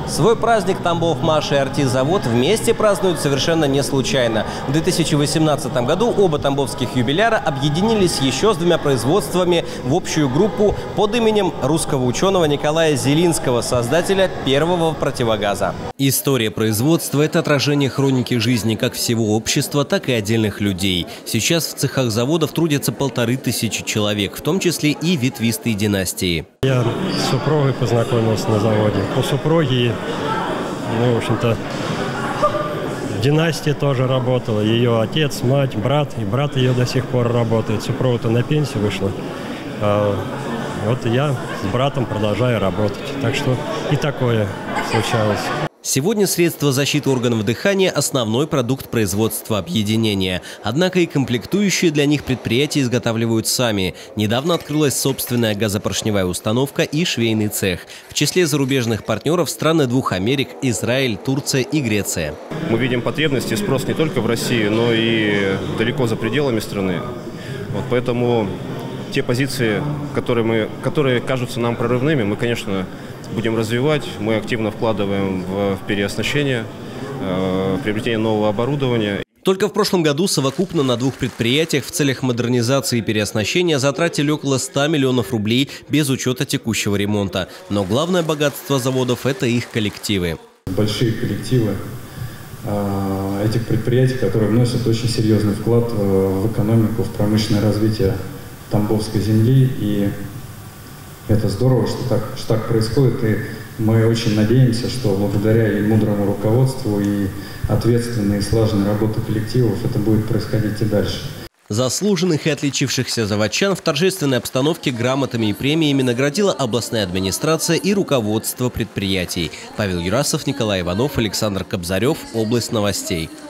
Свой праздник Тамбов-Маш и Артизавод вместе празднуют совершенно не случайно. В 2018 году оба тамбовских юбиляра объединились еще с двумя производствами в общую группу под именем русского ученого Николая Зелинского, создателя первого противогаза. История производства – это отражение хроники жизни как всего общества, так и отдельных людей. Сейчас в цехах заводов трудятся 1500 человек, в том числе и ветвистые династии. Я с супругой познакомился на заводе. У супруги, в общем-то, династия тоже работала. Ее отец, мать, брат. И брат ее до сих пор работает. Супруга-то на пенсию вышла. Вот я с братом продолжаю работать. Так что и такое случалось. Сегодня средства защиты органов дыхания – основной продукт производства объединения. Однако и комплектующие для них предприятия изготавливают сами. Недавно открылась собственная газопоршневая установка и швейный цех. В числе зарубежных партнеров страны двух Америк – Израиль, Турция и Греция. Мы видим потребности и спрос не только в России, но и далеко за пределами страны. Поэтому те позиции, которые кажутся нам прорывными, мы, конечно, будем развивать. Мы активно вкладываем в переоснащение, в приобретение нового оборудования. Только в прошлом году совокупно на двух предприятиях в целях модернизации и переоснащения затратили около 100 миллионов рублей без учета текущего ремонта. Но главное богатство заводов – это их коллективы. Большие коллективы этих предприятий, которые вносят очень серьезный вклад в экономику, в промышленное развитие Тамбовской земли. И это здорово, что так происходит, и мы очень надеемся, что благодаря и мудрому руководству, и ответственной и слаженной работе коллективов это будет происходить и дальше. Заслуженных и отличившихся заводчан в торжественной обстановке грамотами и премиями наградила областная администрация и руководство предприятий. Павел Юрасов, Николай Иванов, Александр Кобзарев. Область новостей.